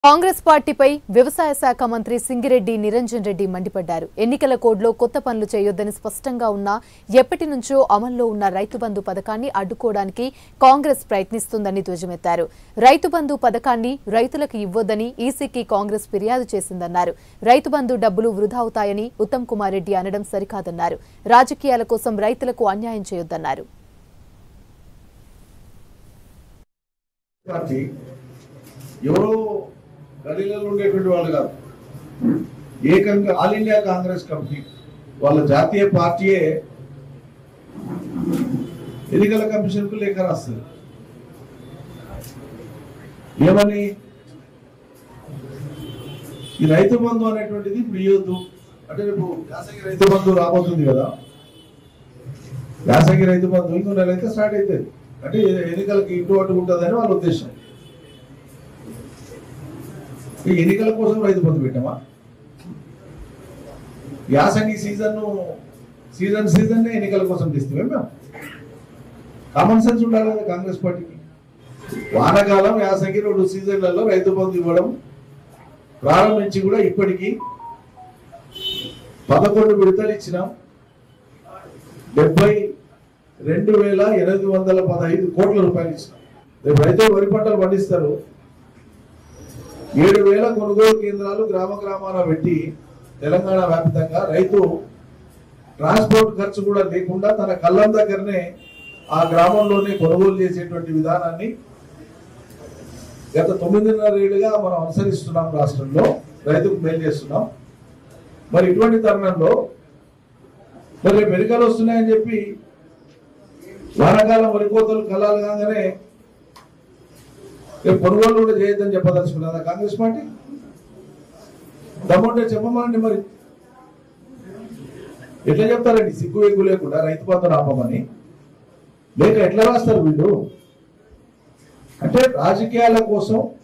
కాంగ్రెస్ పార్టీపై వ్యవసాయ శాఖ మంత్రి సింగిరెడ్డి నిరంజన్ రెడ్డి మండిపడ్డారు. ఎన్నికల కోడ్లో కొత్త పనులు చేయొద్దని స్పష్టంగా ఉన్నా ఎప్పటి నుంచో అమల్లో ఉన్న రైతు బంధు పథకాన్ని అడ్డుకోవడానికి కాంగ్రెస్ ప్రయత్నిస్తుందని ధ్వజమెత్తారు. రైతు బంధు పథకాన్ని రైతులకు ఇవ్వొద్దని ఈసీకి కాంగ్రెస్ ఫిర్యాదు చేసిందన్నారు. రైతు బంధు డబ్బులు వృధా అవుతాయని ఉత్తమ్ కుమార్ రెడ్డి అనడం సరికాదన్నారు. రాజకీయాల కోసం రైతులకు అన్యాయం చేయొద్దన్నారు. గలీలలో ఉండేటువంటి వాళ్ళు కాదు, ఏకంగా ఆల్ ఇండియా కాంగ్రెస్ కమిటీ వాళ్ళ జాతీయ పార్టీయే ఎన్నికల కమిషన్ కు లేఖ రాస్తుంది. ఏమని, ఈ రైతు బంధు అనేటువంటిది ఇప్పుడు ఇవ్వద్దు అంటే, రేపు యాసంగి రైతు బంధు రాబోతుంది కదా, యాసంగి రైతు బంధు ఇంకో నెల అయితే స్టార్ట్ అవుతుంది అంటే ఎన్నికలకి ఇటు అటు ఉంటుందని వాళ్ళ ఉద్దేశం. ఈ ఎన్నికల కోసం రైతు బంధు పెట్టామా? యాసంగి సీజన్ ఎన్నికల కోసం తీస్తామే మేము. కామన్ సెన్స్ ఉండాలి కదా కాంగ్రెస్ పార్టీకి. వానకాలం యాసంగి 2 సీజన్లలో రైతు బంధు ఇవ్వడం ప్రారంభించి కూడా ఇప్పటికీ 11 విడతలు ఇచ్చినాం. 72,815 కోట్ల రూపాయలు ఇచ్చినాం. రేపు రైతులు వరి పంటలు పండిస్తారు. 7,000 కొనుగోలు కేంద్రాలు గ్రామాన పెట్టి తెలంగాణ వ్యాప్తంగా రైతు ట్రాన్స్పోర్ట్ ఖర్చు కూడా లేకుండా తన కళ్ళం దగ్గరనే ఆ గ్రామంలోనే కొనుగోలు చేసేటువంటి విధానాన్ని గత 9.5 ఏళ్లుగా మనం అనుసరిస్తున్నాం. రాష్ట్రంలో రైతుకు మేలు చేస్తున్నాం. మరి ఇటువంటి తరుణంలో మరి రేపు ఎన్నికలు వస్తున్నాయని చెప్పి వానాకాలం వరి కోతలు కలాలు కాగానే రేపు కొనుగోలు కూడా చేయొద్దని చెప్పదలుచుకున్నదా కాంగ్రెస్ పార్టీ? దమ్ముంటే చెప్పమండి. మరి ఎట్లా చెప్తారండి సిగ్గు ఎగ్గు లేకుండా రైతు బంధును ఆపమని? లేక ఎట్లా రాస్తారు వీళ్ళు? అంటే రాజకీయాల కోసం